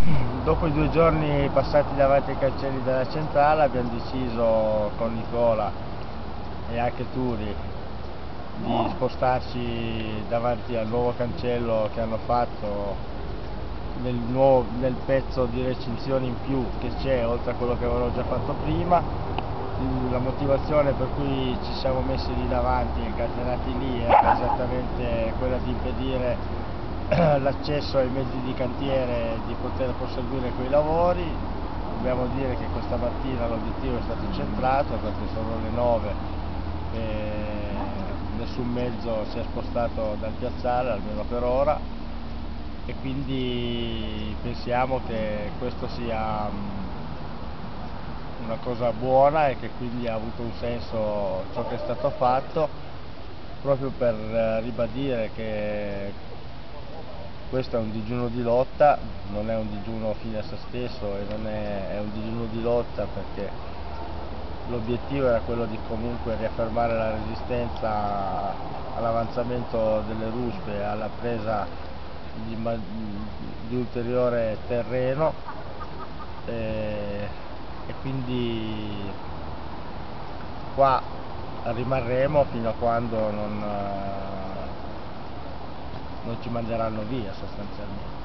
Dopo i 2 giorni passati davanti ai cancelli della centrale abbiamo deciso con Nicola e anche Turi di spostarci davanti al nuovo cancello che hanno fatto nel pezzo di recinzione in più che c'è, oltre a quello che avevano già fatto prima. La motivazione per cui ci siamo messi lì davanti e incatenati lì è esattamente quella di impedire l'accesso ai mezzi di cantiere di poter proseguire quei lavori. Dobbiamo dire che questa mattina l'obiettivo è stato centrato perché sono le 9 e nessun mezzo si è spostato dal piazzale, almeno per ora, e quindi pensiamo che questo sia una cosa buona e che quindi ha avuto un senso ciò che è stato fatto, proprio per ribadire che questo è un digiuno di lotta, non è un digiuno fine a se stesso, e non è un digiuno di lotta perché l'obiettivo era quello di comunque riaffermare la resistenza all'avanzamento delle ruspe e alla presa di ulteriore terreno, e quindi qua rimarremo fino a quando non ci manderanno via sostanzialmente.